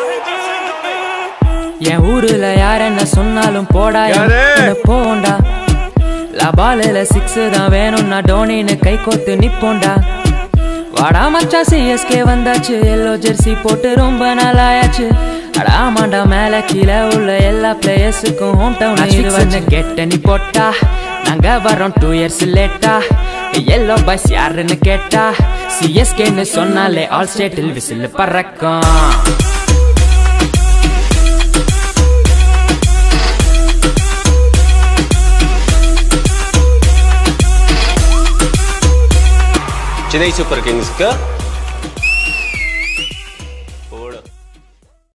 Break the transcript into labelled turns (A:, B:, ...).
A: என் ஊருல யார் என்ன சொன்னாலும் போடா போண்டா லபாலில 6 தான் வேணும்னா டோனின்னு கை கோத்து நிப்போண்டா வாடா மச்சா சிஎஸ்கே வந்தாச்சு எல்லோ ஜெர்சி போட்டு ரொம்ப நாள் ஆயாச்சு அடாமாண்டா மேல கீழே உள்ள எல்லா பிளேயர்ஸுக்கும் ஹோம் டவுன் வந்து கெட்ட நீ போட்டா நாங்க வரோம் 2 years லேட்டா எல்லோ பாய்ஸ் யாருன்னு கேட்டா சிஎஸ்கேன்னு சொன்னாலே ஆல் ஸ்டேட்டில் விசில் பறக்கும்
B: Chennai Super Kings